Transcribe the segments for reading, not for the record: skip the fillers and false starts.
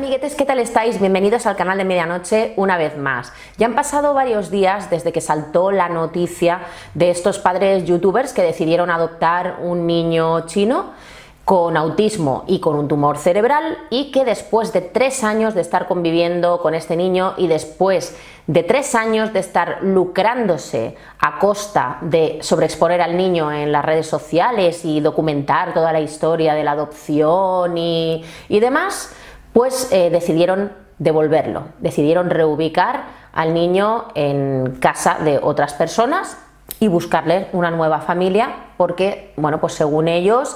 amiguetes, ¿qué tal estáis? Bienvenidos al canal de Medianoche una vez más. Ya han pasado varios días desde que saltó la noticia de estos padres youtubers que decidieron adoptar un niño chino con autismo y con un tumor cerebral, y que después de 3 años de estar conviviendo con este niño y después de 3 años de estar lucrándose a costa de sobreexponer al niño en las redes sociales y documentar toda la historia de la adopción y demás, pues decidieron devolverlo, decidieron reubicar al niño en casa de otras personas y buscarle una nueva familia porque, bueno, pues según ellos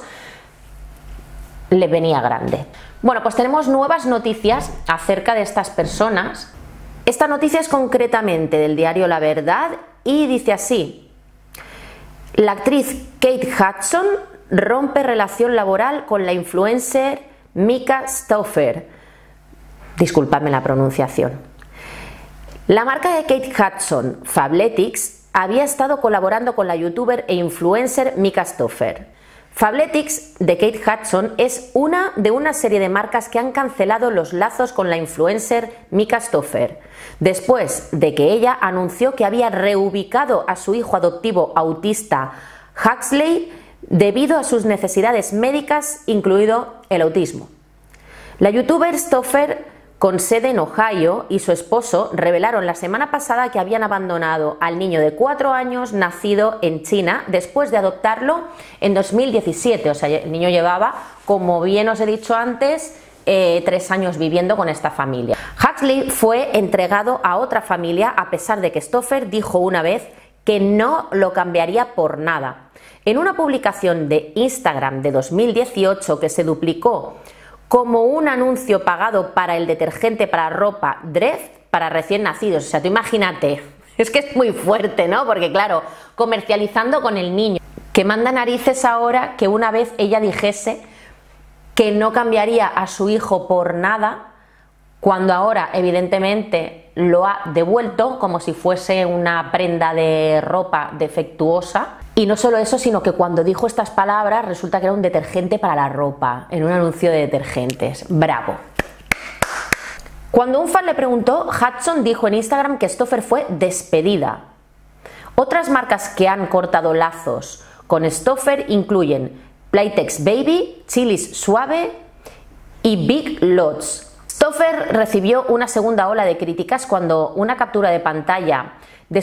le venía grande. Bueno, pues tenemos nuevas noticias acerca de estas personas. Esta noticia es concretamente del diario La Verdad y dice así: la actriz Kate Hudson rompe relación laboral con la influencer Mika Stauffer. Disculpadme la pronunciación. La marca de Kate Hudson, Fabletics, había estado colaborando con la youtuber e influencer Mika Stauffer. Fabletics de Kate Hudson es una de una serie de marcas que han cancelado los lazos con la influencer Mika Stauffer, después de que ella anunció que había reubicado a su hijo adoptivo autista Huxley debido a sus necesidades médicas, incluido el autismo. La youtuber Stauffer, con sede en Ohio, y su esposo revelaron la semana pasada que habían abandonado al niño de 4 años nacido en China después de adoptarlo en 2017. O sea, el niño llevaba, como bien os he dicho antes, 3 años viviendo con esta familia. Huxley fue entregado a otra familia a pesar de que Stauffer dijo una vez que no lo cambiaría por nada. En una publicación de Instagram de 2018 que se duplicó como un anuncio pagado para el detergente para ropa Dreft para recién nacidos. O sea, tú imagínate, es que es muy fuerte, ¿no? Porque claro, comercializando con el niño, que manda narices ahora que una vez ella dijese que no cambiaría a su hijo por nada, cuando ahora evidentemente lo ha devuelto como si fuese una prenda de ropa defectuosa. Y no solo eso, sino que cuando dijo estas palabras resulta que era un detergente para la ropa, en un anuncio de detergentes. ¡Bravo! Cuando un fan le preguntó, Hudson dijo en Instagram que Stauffer fue despedida. Otras marcas que han cortado lazos con Stauffer incluyen Playtex Baby, Chili's Suave y Big Lots. Stauffer recibió una segunda ola de críticas cuando una captura de pantalla de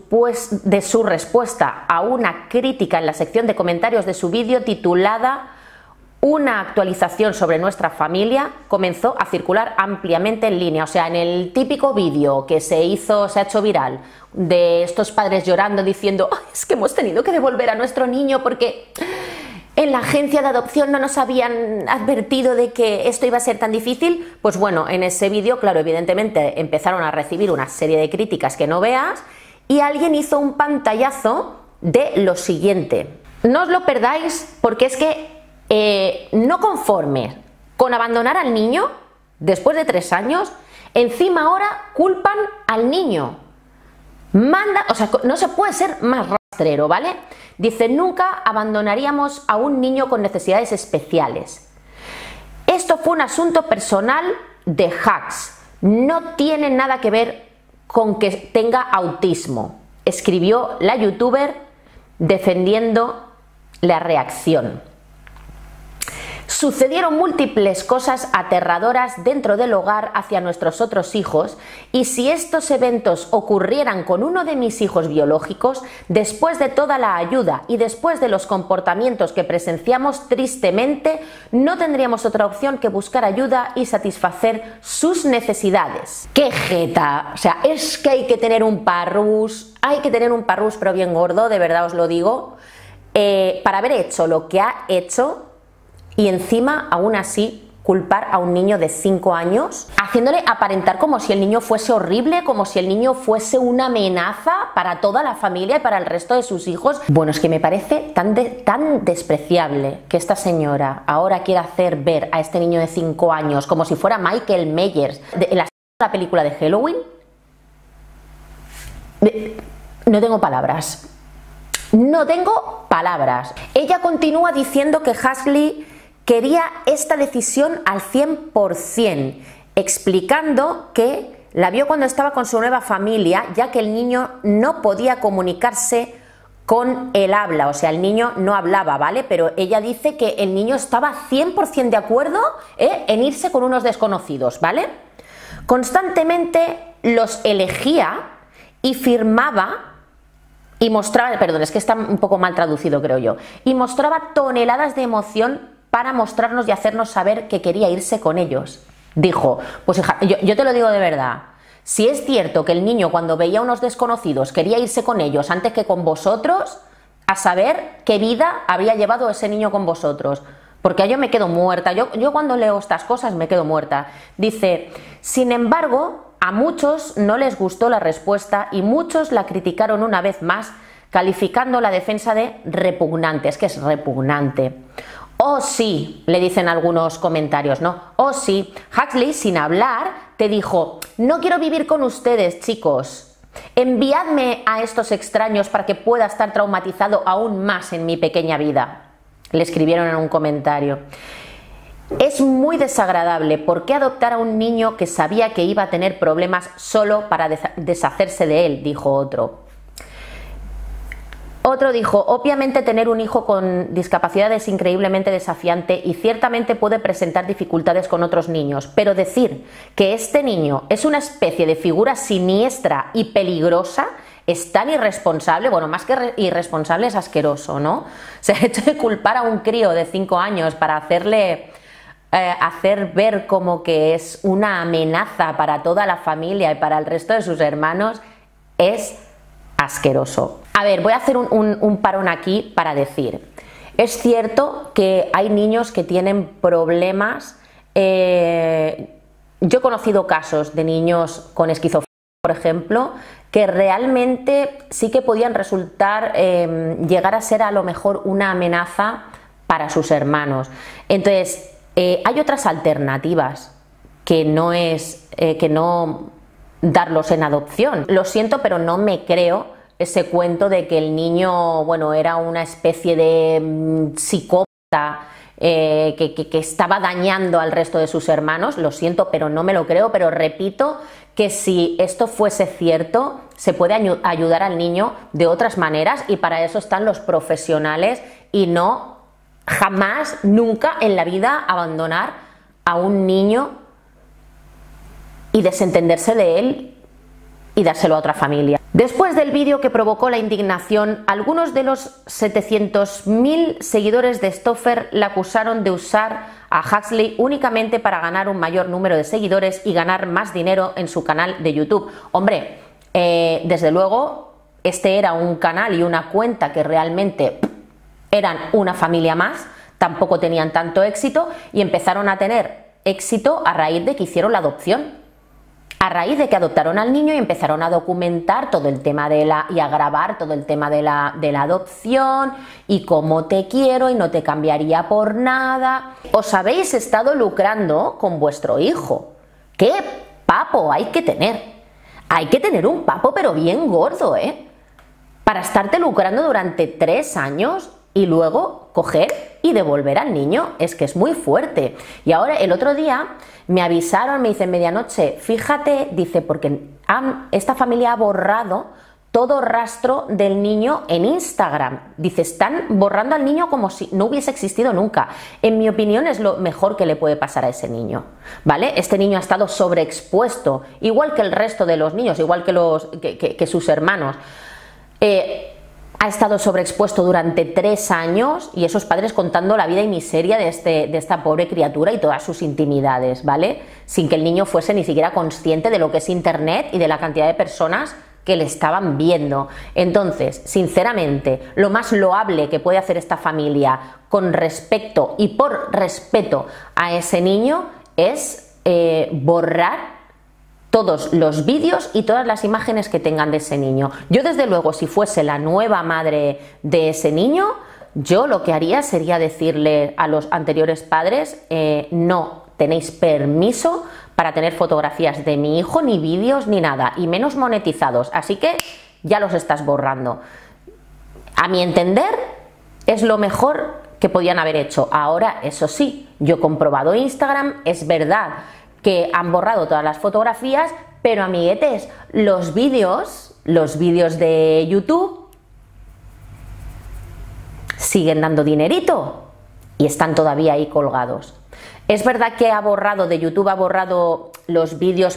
su respuesta a una crítica en la sección de comentarios de su vídeo titulada "Una actualización sobre nuestra familia" comenzó a circular ampliamente en línea. O sea, en el típico vídeo que se ha hecho viral de estos padres llorando diciendo es que hemos tenido que devolver a nuestro niño porque en la agencia de adopción no nos habían advertido de que esto iba a ser tan difícil. Pues bueno, en ese vídeo, claro, evidentemente empezaron a recibir una serie de críticas que no veas, y alguien hizo un pantallazo de lo siguiente. No os lo perdáis porque es que no conforme con abandonar al niño después de 3 años, encima ahora culpan al niño. O sea, no se puede ser más rastrero, ¿vale? Dice: nunca abandonaríamos a un niño con necesidades especiales. Esto fue un asunto personal de Hux. No tiene nada que ver con que tenga autismo, escribió la youtuber defendiendo la reacción. Sucedieron múltiples cosas aterradoras dentro del hogar hacia nuestros otros hijos, y si estos eventos ocurrieran con uno de mis hijos biológicos, después de toda la ayuda y después de los comportamientos que presenciamos, tristemente no tendríamos otra opción que buscar ayuda y satisfacer sus necesidades. ¡Qué jeta! O sea, es que hay que tener un parrús, pero bien gordo, de verdad os lo digo, para haber hecho lo que ha hecho. Y encima, aún así, culpar a un niño de 5 años, haciéndole aparentar como si el niño fuese horrible, como si el niño fuese una amenaza para toda la familia y para el resto de sus hijos. Bueno, es que me parece tan despreciable que esta señora ahora quiera hacer ver a este niño de 5 años como si fuera Michael Myers en la película de Halloween. No tengo palabras. No tengo palabras. Ella continúa diciendo que Huxley quería esta decisión al 100%. explicando que la vio cuando estaba con su nueva familia, ya que el niño no podía comunicarse con el habla, o sea, el niño no hablaba, ¿vale? Pero ella dice que el niño estaba 100% de acuerdo en irse con unos desconocidos, ¿vale? Constantemente los elegía y firmaba y mostraba, perdón, es que está un poco mal traducido, creo yo, y mostraba toneladas de emoción para mostrarnos y hacernos saber que quería irse con ellos. Dijo, pues hija, yo te lo digo de verdad, si es cierto que el niño cuando veía a unos desconocidos quería irse con ellos antes que con vosotros, a saber qué vida habría llevado ese niño con vosotros, porque yo me quedo muerta, yo cuando leo estas cosas me quedo muerta. Dice, sin embargo, a muchos no les gustó la respuesta y muchos la criticaron una vez más, calificando la defensa de repugnante. Es que es repugnante. Oh sí, le dicen algunos comentarios, ¿no? Oh sí, Huxley sin hablar te dijo, no quiero vivir con ustedes, chicos. Enviadme a estos extraños para que pueda estar traumatizado aún más en mi pequeña vida. Le escribieron en un comentario. Es muy desagradable. ¿Por qué adoptar a un niño que sabía que iba a tener problemas solo para deshacerse de él? Dijo otro. Otro dijo, obviamente tener un hijo con discapacidad es increíblemente desafiante y ciertamente puede presentar dificultades con otros niños, pero decir que este niño es una especie de figura siniestra y peligrosa es tan irresponsable, bueno, más que irresponsable es asqueroso, ¿no? O sea, el hecho de culpar a un crío de 5 años para hacerle hacer ver como que es una amenaza para toda la familia y para el resto de sus hermanos es asqueroso. A ver, voy a hacer un parón aquí para decir, es cierto que hay niños que tienen problemas, yo he conocido casos de niños con esquizofrenia, por ejemplo, que realmente sí que podían resultar, llegar a ser a lo mejor una amenaza para sus hermanos. Entonces, hay otras alternativas que no es, que no darlos en adopción. Lo siento, pero no me creo ese cuento de que el niño, bueno, era una especie de psicópata que estaba dañando al resto de sus hermanos. Lo siento, pero no me lo creo, pero repito que si esto fuese cierto, se puede ayudar al niño de otras maneras y para eso están los profesionales y no jamás, nunca en la vida abandonar a un niño y desentenderse de él y dárselo a otra familia. Después del vídeo que provocó la indignación, algunos de los 700.000 seguidores de Stoffer la acusaron de usar a Huxley únicamente para ganar un mayor número de seguidores y ganar más dinero en su canal de YouTube. Hombre, desde luego, este era un canal y una cuenta que realmente eran una familia más, tampoco tenían tanto éxito y empezaron a tener éxito a raíz de que hicieron la adopción. A raíz de que adoptaron al niño y empezaron a documentar todo el tema y a grabar todo el tema de la adopción y cómo te quiero y no te cambiaría por nada. Os habéis estado lucrando con vuestro hijo. ¡Qué papo hay que tener! Hay que tener un papo pero bien gordo, para estarte lucrando durante 3 años y luego coger y devolver al niño. Es que es muy fuerte. Y ahora el otro día me avisaron, me dicen medianoche, fíjate, dice, porque esta familia ha borrado todo rastro del niño en Instagram. Dice, están borrando al niño como si no hubiese existido nunca. En mi opinión es lo mejor que le puede pasar a ese niño, ¿vale? Este niño ha estado sobreexpuesto, igual que el resto de los niños, igual que sus hermanos. Ha estado sobreexpuesto durante 3 años y esos padres contando la vida y miseria de esta pobre criatura y todas sus intimidades, ¿vale? Sin que el niño fuese ni siquiera consciente de lo que es internet y de la cantidad de personas que le estaban viendo. Entonces, sinceramente, lo más loable que puede hacer esta familia con respecto y por respeto a ese niño es borrar todos los vídeos y todas las imágenes que tengan de ese niño. Yo desde luego, si fuese la nueva madre de ese niño, yo lo que haría sería decirle a los anteriores padres, no tenéis permiso para tener fotografías de mi hijo, ni vídeos, ni nada, y menos monetizados, así que ya los estás borrando. A mi entender, es lo mejor que podían haber hecho. Ahora, eso sí, yo he comprobado Instagram, es verdad que han borrado todas las fotografías, pero amiguetes, los vídeos de YouTube siguen dando dinerito y están todavía ahí colgados. Es verdad que YouTube ha borrado los vídeos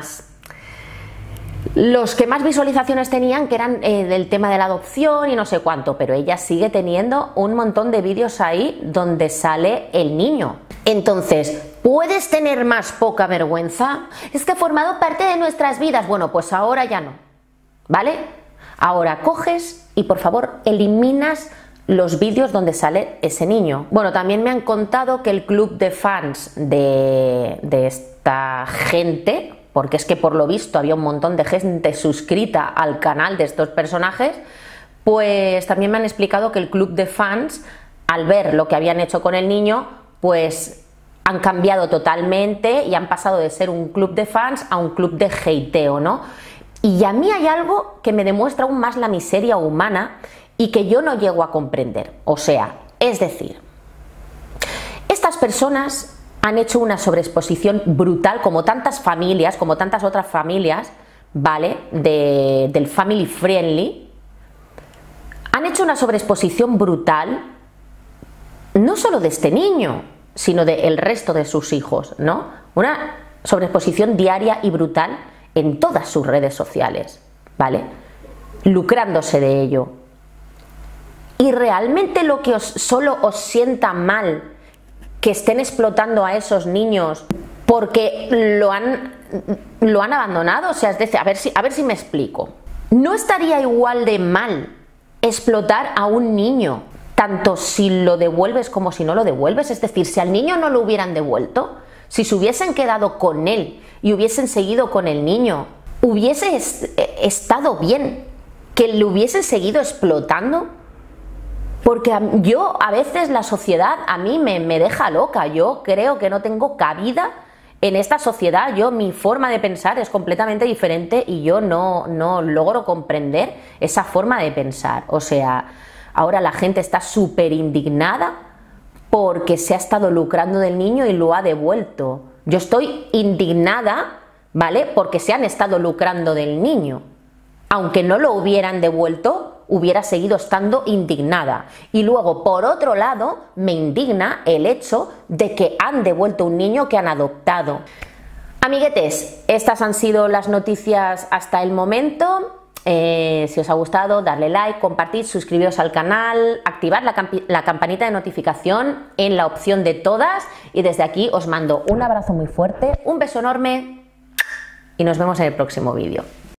los que más visualizaciones tenían, que eran del tema de la adopción y no sé cuánto, pero ella sigue teniendo un montón de vídeos ahí donde sale el niño. Entonces, ¿puedes tener más poca vergüenza? Es que ha formado parte de nuestras vidas. Bueno, pues ahora ya no, ¿vale? Ahora coges y por favor eliminas los vídeos donde sale ese niño. Bueno, también me han contado que el club de fans de esta gente, porque es que por lo visto había un montón de gente suscrita al canal de estos personajes, pues también me han explicado que el club de fans, al ver lo que habían hecho con el niño, pues han cambiado totalmente y han pasado de ser un club de fans a un club de hateo, ¿no? Y a mí hay algo que me demuestra aún más la miseria humana y que yo no llego a comprender. O sea, es decir, estas personas han hecho una sobreexposición brutal, como tantas familias, como tantas otras familias, ¿vale? Del family friendly. Han hecho una sobreexposición brutal, no solo de este niño, sino del resto de sus hijos, ¿no? Una sobreexposición diaria y brutal en todas sus redes sociales, ¿vale? Lucrándose de ello. Y realmente lo que solo os sienta mal que estén explotando a esos niños porque lo han abandonado, o sea, es decir, a ver si me explico. ¿No estaría igual de mal explotar a un niño, tanto si lo devuelves como si no lo devuelves? Es decir, si al niño no lo hubieran devuelto, si se hubiesen quedado con él y hubiesen seguido con el niño, ¿hubiese estado bien que le hubiesen seguido explotando? Porque yo, a veces la sociedad a mí me deja loca. Yo creo que no tengo cabida en esta sociedad. Mi forma de pensar es completamente diferente y yo no logro comprender esa forma de pensar. O sea, ahora la gente está súper indignada porque se ha estado lucrando del niño y lo ha devuelto. Yo estoy indignada, ¿vale? Porque se han estado lucrando del niño. Aunque no lo hubieran devuelto, hubiera seguido estando indignada. Y luego, por otro lado, me indigna el hecho de que han devuelto un niño que han adoptado. Amiguetes, estas han sido las noticias hasta el momento. Si os ha gustado, darle like, compartir, suscribiros al canal, activar la campanita de notificación en la opción de todas. Y desde aquí os mando un abrazo muy fuerte, un beso enorme y nos vemos en el próximo vídeo.